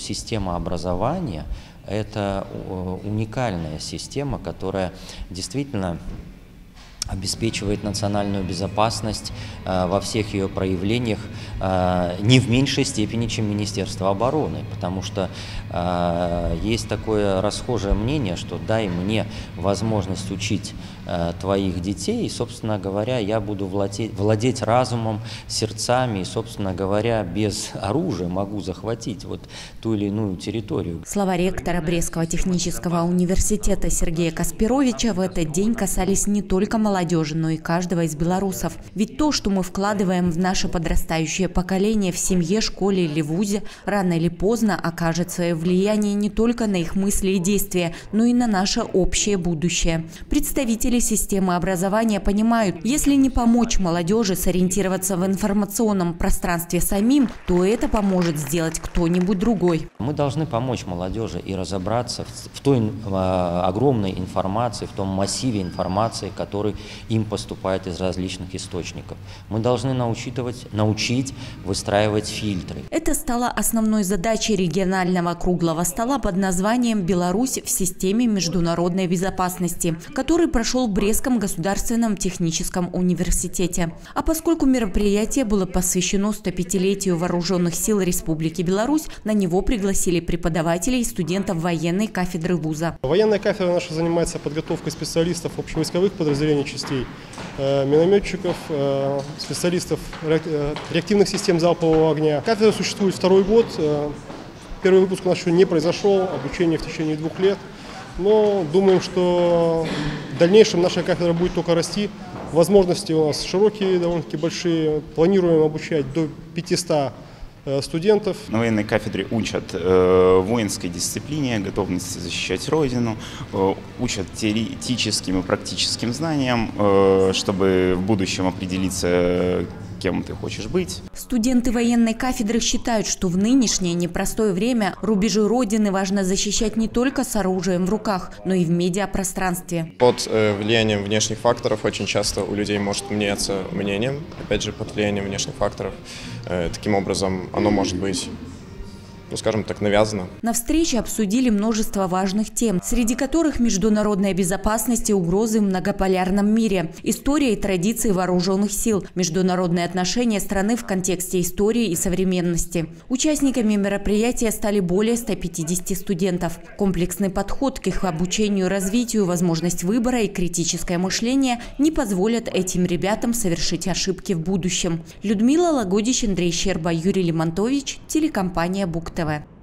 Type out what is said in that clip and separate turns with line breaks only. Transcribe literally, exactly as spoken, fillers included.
система образования – это уникальная система, которая действительно обеспечивает национальную безопасность э, во всех ее проявлениях э, не в меньшей степени, чем Министерство обороны, потому что э, есть такое расхожее мнение, что дай мне возможность учить э, твоих детей, и, собственно говоря, я буду владеть, владеть разумом, сердцами, и, собственно говоря, без оружия могу захватить вот ту или иную территорию.
Слова ректора Брестского технического университета Сергея Каспировича в этот день касались не только молодых, молодежи, но и каждого из белорусов. Ведь то, что мы вкладываем в наше подрастающее поколение в семье, школе или вузе, рано или поздно окажет свое влияние не только на их мысли и действия, но и на наше общее будущее. Представители системы образования понимают, если не помочь молодежи сориентироваться в информационном пространстве самим, то это поможет сделать кто-нибудь другой.
Мы должны помочь молодежи и разобраться в, в той э, огромной информации, в том массиве информации, который им поступает из различных источников. Мы должны научить, научить выстраивать фильтры.
Это стало основной задачей регионального круглого стола под названием «Беларусь в системе международной безопасности», который прошел в Брестском государственном техническом университете. А поскольку мероприятие было посвящено стопятилетию Вооруженных сил Республики Беларусь, на него пригласили преподавателей и студентов военной кафедры вуза.
Военная кафедра наша занимается подготовкой специалистов общевойсковых подразделений частей, минометчиков, специалистов реактивных систем залпового огня. Кафедра существует второй год. Первый выпуск у нас еще не произошел, обучение в течение двух лет. Но думаем, что в дальнейшем наша кафедра будет только расти. Возможности у нас широкие, довольно-таки большие. Планируем обучать до пятисот студентов.
На военной кафедре учат э, воинской дисциплине, готовности защищать Родину, э, учат теоретическим и практическим знаниям, э, чтобы в будущем определиться, кем ты хочешь быть.
Студенты военной кафедры считают, что в нынешнее непростое время рубежи Родины важно защищать не только с оружием в руках, но и в медиапространстве.
Под э, влиянием внешних факторов очень часто у людей может меняться мнение, опять же, под влиянием внешних факторов. Э, таким образом, оно может быть, ну, скажем так, навязано.
На встрече обсудили множество важных тем, среди которых международная безопасность и угрозы в многополярном мире, история и традиции вооруженных сил, международные отношения страны в контексте истории и современности. Участниками мероприятия стали более ста пятидесяти студентов. Комплексный подход к их обучению и развитию, возможность выбора и критическое мышление не позволят этим ребятам совершить ошибки в будущем. Людмила Лагодич, Андрей Щерба, Юрий Лимонтович, телекомпания Бук ТВ.